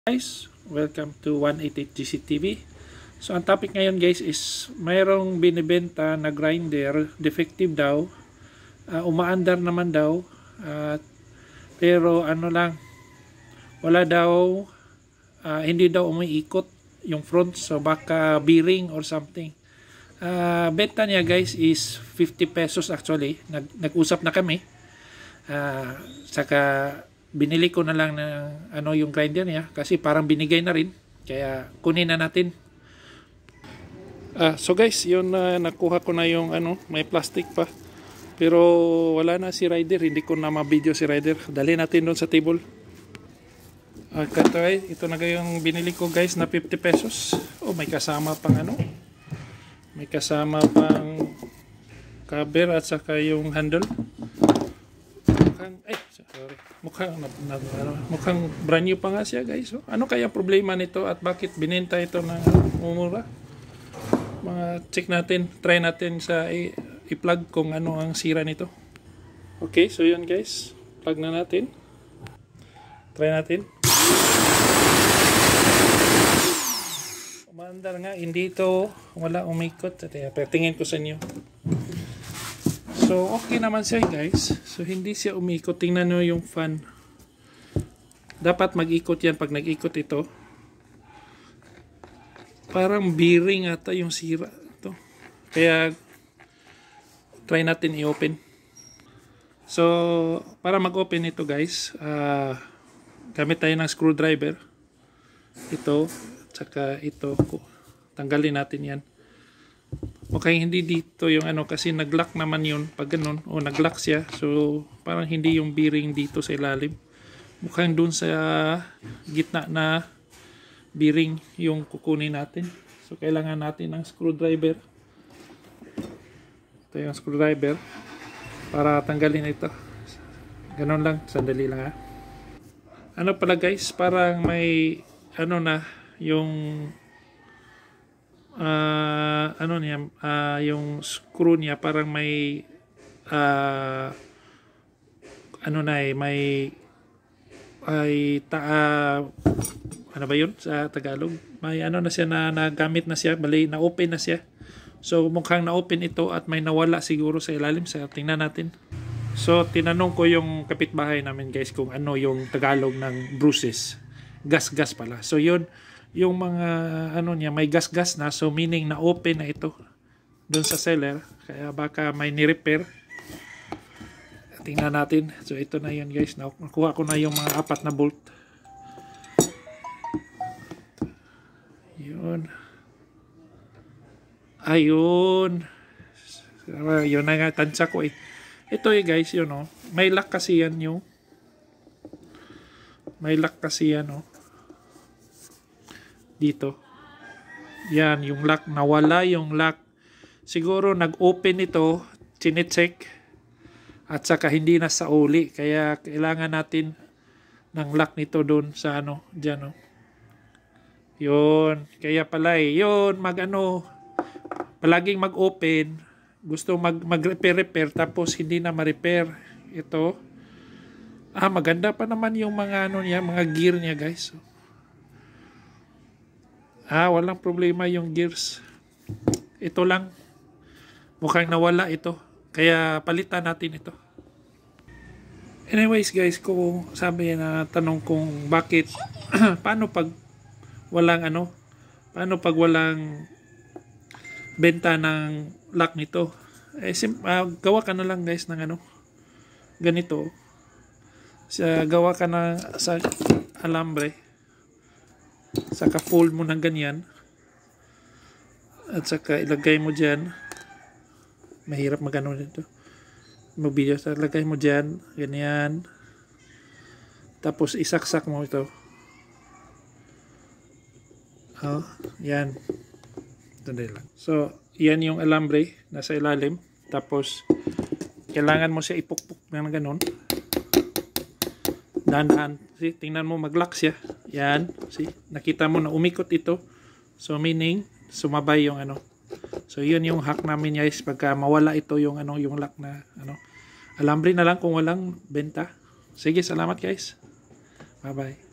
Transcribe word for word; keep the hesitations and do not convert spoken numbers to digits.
Guys, welcome to one eighty-eight G C T V. So ang topic ngayon guys is mayroong binibenta na grinder, defective daw, uh, umaandar naman daw, uh, pero ano lang, wala daw, uh, hindi daw umiikot yung front, so baka bearing or something. Uh, benta niya guys is fifty pesos actually. Nag nag-usap na kami, uh, saka binili ko na lang ng ano yung grinder niya kasi parang binigay na rin, kaya kunin na natin. Ah, so guys, yun na, uh, nakuha ko na yung ano, may plastic pa. Pero wala na si rider, hindi ko na ma-video si rider. Dali natin doon sa table. Ah, ito, ito na yung binili ko guys na fifty pesos. Oh, may kasama pang ano. May kasama pang cover at saka yung handle. Mukhang, ay, sorry. Mukhang, na, na, ano, mukhang brand new pa nga siya guys. Oh. Ano kaya problema nito at bakit binenta ito ng umura? Mga check natin, try natin sa i-plug kung ano ang sira nito. Okay, so yun guys. Plug na natin. Try natin. Umaandar nga, hindi ito, wala umikot. Tingin ko sa inyo. So, okay naman siya guys. So, hindi siya umikot. Tingnan nyo yung fan. Dapat mag-ikot yan pag nag-ikot ito. Parang bearing ata yung sira. Ito. Kaya, try natin i-open. So, para mag-open ito guys, uh, gamit tayo ng screwdriver. Ito, tsaka ito. Tanggalin natin yan. Okay, hindi dito yung ano kasi nag-lock naman yun pag ganun o nag-lock siya, so parang hindi yung bearing dito sa ilalim, mukhang dun sa gitna na bearing yung kukunin natin. So kailangan natin ng screwdriver. Ito yung screwdriver para tanggalin ito. Ganun lang, sandali lang ha. Ano pala guys, parang may ano na yung Uh, ano niya, uh, yung screw niya parang may uh, ano na eh, may ay ta uh, ano ba yun sa Tagalog? May ano na siya na nagamit na siya, bali na open na siya. So mukhang na open ito at may nawala siguro sa ilalim. Sa tingnan natin. So tinanong ko yung kapitbahay namin guys kung ano yung Tagalog ng bruises. Gas-gas pala. So yun, yung mga ano niya may gas-gas na, so meaning na open na ito doon sa seller, kaya baka may ni-repair. Tingnan natin. So ito na yun guys, nakuha ko na yung mga apat na bolt. Yun, ayun, yun na nga tansya ko eh. Ito eh guys, yun oh, may lock kasi yan yung may lock kasi yan oh dito. Yan, yung lock. Nawala yung lock. Siguro nag-open ito, chinecheck, at saka hindi na sa uli. Kaya kailangan natin ng lock nito doon sa ano, dyan oh. Yun. Kaya pala eh, yun, mag ano, palaging mag-open, gusto mag, mag-repair-repair, tapos hindi na ma-repair. Ito. Ah, maganda pa naman yung mga ano niya, mga gear niya guys. Ah, walang problema yung gears. Ito lang. Mukhang nawala ito. Kaya palitan natin ito. Anyways guys, kung sabi na tanong kung bakit, paano pag walang ano, paano pag walang benta ng lock nito? Eh, sim, uh, gawa ka na lang guys ng ano, ganito. Sa, gawa ka na sa alambre. Saka fold mo ng ganyan at saka ilagay mo dyan. Mahirap magano dito mag-video. So, ilagay mo dyan ganyan, tapos isaksak mo ito. Oh, yan. Tandai lang. So yan yung alambre nasa ilalim, tapos kailangan mo siya ipukpuk ng ganon. Dahan-dahan. See, tingnan mo, mag-lock siya. Yan. See, nakita mo na umikot ito. So, meaning, sumabay yung ano. So, yun yung hack namin guys. Pagka mawala ito yung ano, yung lock na ano. Alambre na lang kung walang benta. Sige, salamat guys. Bye-bye.